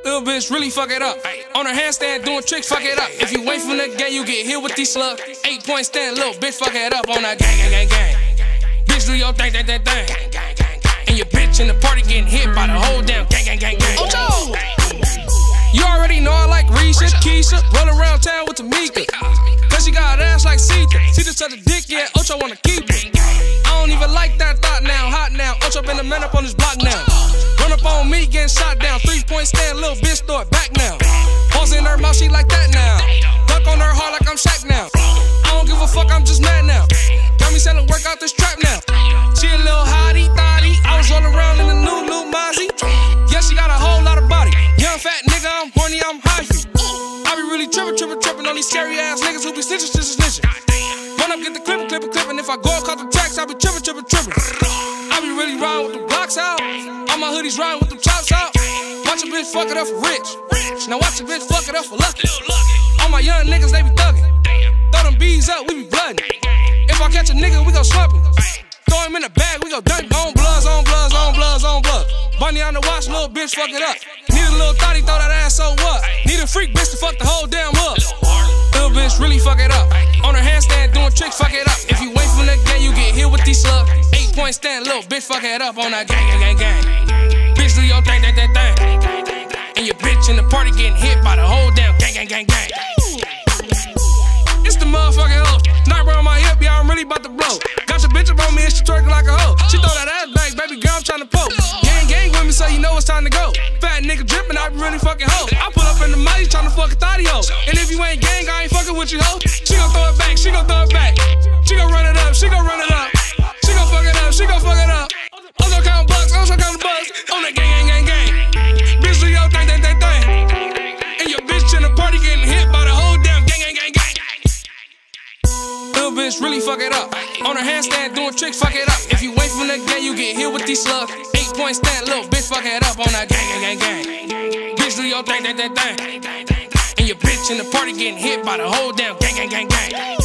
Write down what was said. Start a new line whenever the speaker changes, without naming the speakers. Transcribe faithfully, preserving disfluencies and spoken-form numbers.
Little bitch really fuck it up. On her handstand doing tricks, fuck it up. If you wait from the game, you get hit with these slugs. Eight point stand, little bitch fuck it up on that gang, gang, gang, gang. Bitch do your thing, thing, thing, thing. And your bitch in the party getting hit by the whole damn gang, gang, gang, gang. Ocho! You already know I like Resha, Keshia, roll around town with Tameka. Cause she got an ass like Cita. Cita such a dick, yeah, Ocho wanna keep it. I don't even like that thought now, hot now. Ocho been a man up on this block now. Run up on me, getting shot down. Three point stand, little bitch throw it back now. Balls in her mouth, she like that now. Duck on her heart like I'm Shaq now. I don't give a fuck, I'm just mad now. Got me selling work out this trap now. She a little hottie, thotty. I was rolling around in the new, new Mozzie. Yeah, she got a whole lot of body. Young fat nigga, I'm horny, I'm high. I be really trippin', trippin', trippin' on these scary ass niggas who be snitchin', snitchin', snitchin'. Run up, get the clippin', clippin', clippin'. If I go and cut the tracks, I be trippin', trippin', trippin'. I be really riding with the blocks out. All my hoodies riding with the chops out. Watch a bitch fuck it up for rich. Now watch a bitch fuck it up for lucky. All my young niggas, they be thuggin'. Throw them bees up, we be bloodin'. If I catch a nigga, we go slump him. Throw him in the bag, we go dunk. On bloods, on bloods, on bloods, on bloods. Bunny on the watch, little bitch fuck it up. Need a little thotty, throw that ass, so what? Need a freak bitch to fuck the whole damn hood. Little bitch really fuck it up. On her handstand doing tricks, fuck it up. If you wait from the game, you get hit with these slugs. Eight point stand, little bitch fuck it up on that gang, gang, gang, gang. Bitch do your thing, thing, thing, thing. And your bitch in the party getting hit by the whole damn gang, gang, gang, gang. It's the motherfucking hoe. Night around my hip, yeah, I'm really about to blow. Got your bitch up on me and she twerking like a hoe. She throw that ass back, baby girl, I'm tryna poke. Gang, gang with me, so you know it's time to go. Fat nigga drippin', I be really fucking hoe. I pull up in the mic, tryna fuck a thotty hoe. And if you ain't gang, I ain't fucking with you, hoe. She gon' throw it back, she gon' throw it back. She gon' run it up, she gon' run it up. She gon' fuck it up, she gon' fuck it up. Also count bucks, also count the bucks. On that gang, gang, gang, gang. Bitch do your thing, thing, thing, thing. And your bitch in the party getting hit by the whole damn gang, gang, gang, gang. Little bitch really fuck it up. On her handstand doing tricks, fuck it up. If you wait from the game, you get hit with these slugs. Eight point stand, little bitch fuck it up on that gang, gang, gang, gang. Bitch do your thing, thing, thing, thing. And your bitch in the party getting hit by the whole damn gang, gang, gang, gang.